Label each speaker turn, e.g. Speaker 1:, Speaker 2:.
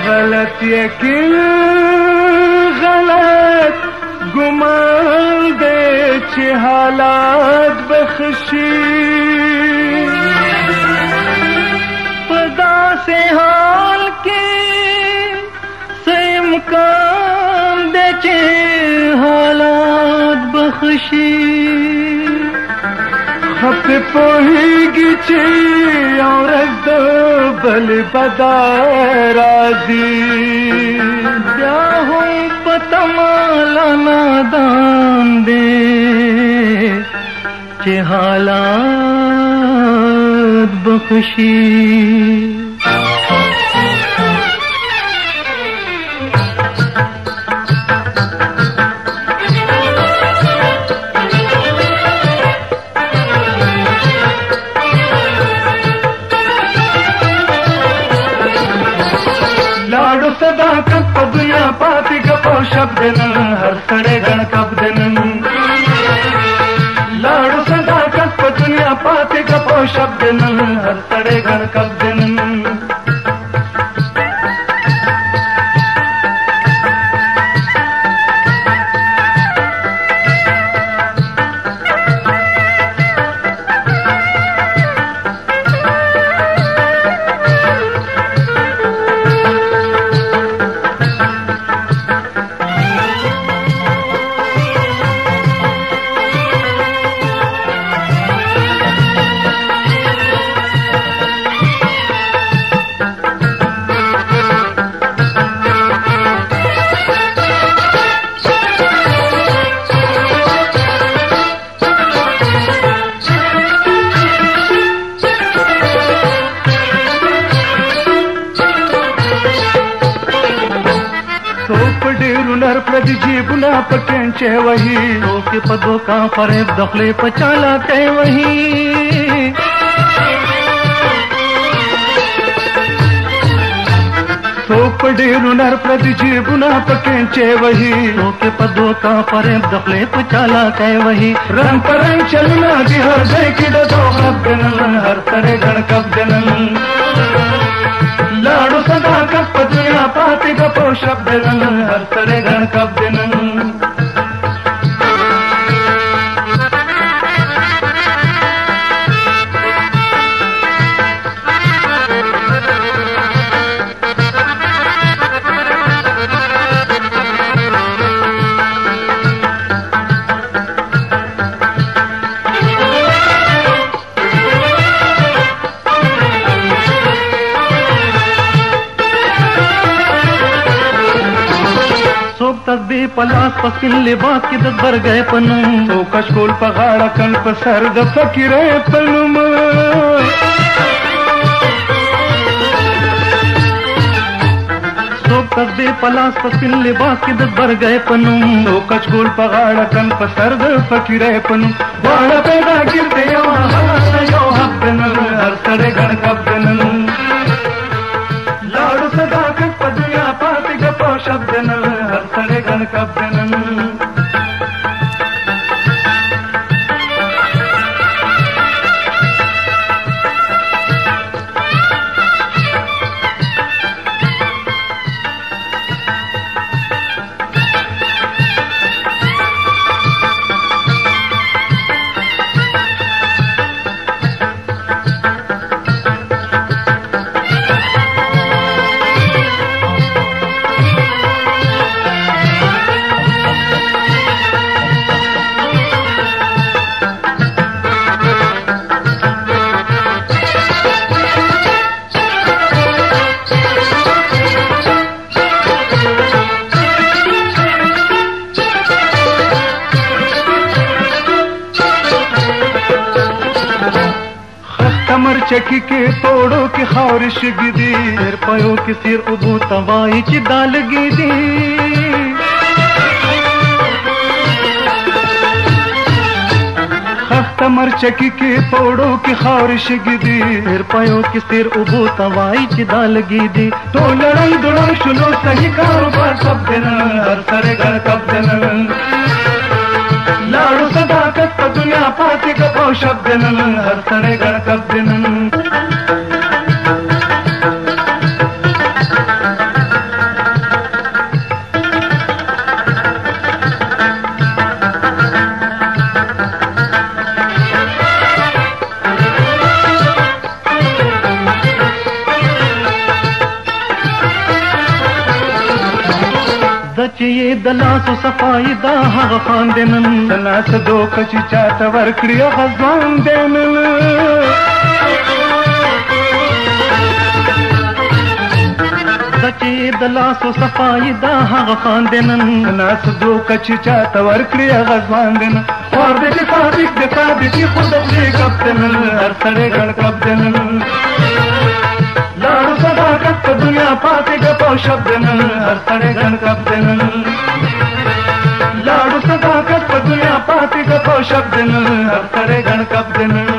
Speaker 1: غلط یقین غلط گمان دے چې حالات بخشی پدا سے حال کې امکان دے چې حالات بخشی خپ پوهیږي چې اورد بل بدا راځي بیا هم پتمال نادان دے چې حالات بخشی صداقت په دنیا پاتې ګپو شپ دنن هر سړی ګڼ کپ دنن لاړو صداقت په دنیا پاتې ګپو شپ دنن هر سړی ګڼ کپ دنن نر پردی جیبنا پکنچے وہی روکے پدو کا فریب دخلے پچالا کہ وہی سوپ ڈیرو نر پردی جیبنا پکنچے وہی روکے پدو کا فریب دخلے پچالا کہ وہی رنگ پرنگ چلنا دی ہر دے کی دو خب دنن ہر طرح گھن کب دنن لاړو صداقت په دنیا پاتې ګپو شپ دنن هر سړی ګڼ کپ دنن تسبیح پلاس پسکن لباس کی دبر گئے پنم تو کشکول پغاڑا کن پسر د فکر پنم سوک تسبیح پلاس پسکن لباس کی دبر گئے پنم تو کشکول پغاڑا کن پسر د فکر پنم واڑا پیدا گرتے یو حق دنن ہر سڑے گھن کب دنن لاڑو صداقت پا دنیا پاتی گپو شب دنن ہر سڑے گھن کب دنن कमर चकी के तोड़ो की खारिश गिदी सिर पयो की सिर उबू तवाई च दाल गिदी कमर चकी के तोड़ो की खारिश गिदी सिर पयो की सिर उबू तवाई च दाल गिदी तो लड़ाई दुड़ाई शुलो सही कारोबार सब दिन हर सरे घर कब दिन लाड़ू सदाकत पर दुनिया पाती गपो शब दिनन हर सरे घर कब दिनन چې د لاسو صفای دا هغه خان دی نن د لاس دوکه چې چاته ورکړي هغه ځوان دی نن چې د لاسو صفای دا هغه خان دی نن د لاس دوکه چې چاته ورکړي هغه ځوان دی نن خوار دی چې صادق دی صادق یې خو د خولې ګپ دی نن هر سړی ګڼ کپ دی نن لاړو صداقت په دنیا پاتې ګپ او شپ دی نن هر سړی ګڼ کپ دی نن لاړو صداقت په دنیا پاتې ګپ او شپ دی نن هر سړی ګڼ کپ دی نن